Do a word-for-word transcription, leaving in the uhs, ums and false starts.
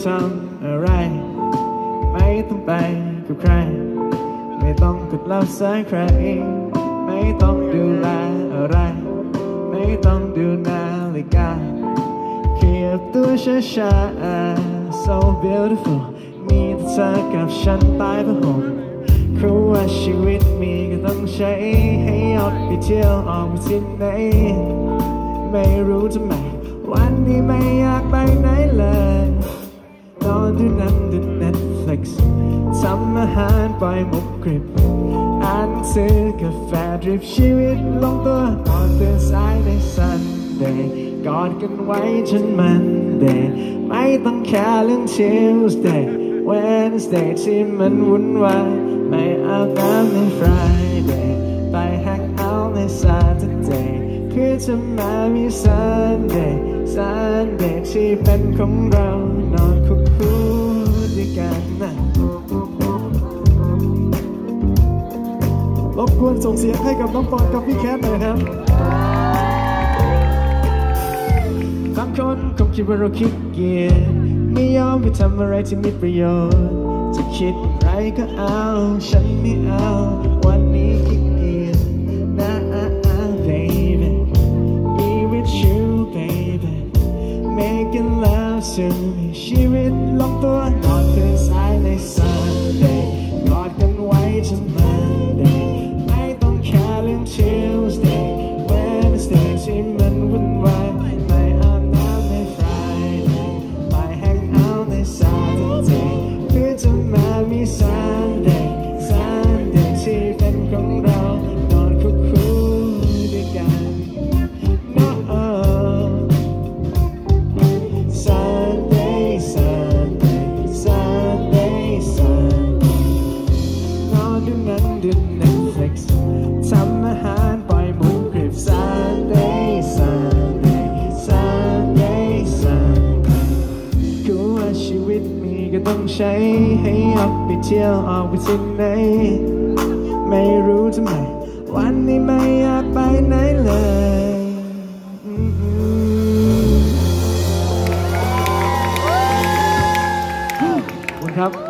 ำอะไรไม่ต้องไปกับใครไม่ต้องกดรับสายใครไม่ต้องดูแลอะไรไม่ต้องดูนาฬิกาเขียบตัวช้าๆ so beautiful มีแต่เธอกับฉันใต้ผ้าห่มครูว่าชีวิตมีก็ต้องใช้ให้ออกไปเที่ยวออกไปที่ไหนไม่รู้ทำไมวันนี้ไม่อยากไปไหนเลยนอนดูหนังดู Netflix ทำอาหารปล่อยมุกกริบอ่านหนังสือกาแฟดริปชีวิตลงตัวตอนตื่นสายใน Sunday กอดกันไว้จน Monday ไม่ต้องแค่เรื่อง Tuesday Wednesday ที่มันวุ่นวายไม่อาบน้ำใน Friday ไป hang out ใน Saturday เพื่อจะมามี Sunday Sunday ที่เป็นของเรานอนคุกคูด้วยกันนะรบกวนส่งเสียงให้กับน้องปอนกับพี่แคทหน่อยครับบางคนคงคิดว่าเราขี้เกียจไม่ยอมไปทำอะไรที่มีประโยชน์จะคิดอะไรก็เอาฉันไม่เอาวันนี้ขี้เกียจนะ baby be with you baby making love to me ชีวิตลงตัวนอนตื่นสายใน Sunday กอดกันไว้จน Monday ไม่ต้องแค่เรื่อง Tuesday Wednesday ที่มันวุ่นวายไม่อาบน้ำใน Friday ไป hang out ใน Saturday เพื่อจะมามี Sunday Sunday ที่เป็นของเรานอนคุกคูด้วยกัน No Sunday Sunday Sunday Sunday นอนดูหนังดู Netflix ทำอาหารปล่อยมุกกริบ Sunday Sunday Sunday Sunday กูว่าชีวิตมีก็ต้องใช้ให้ออกไปเที่ยวออกไปที่ไหนไม่รู้ทำไมวันนี้ไม่อยากไปไหนเลยขอบคุณครับ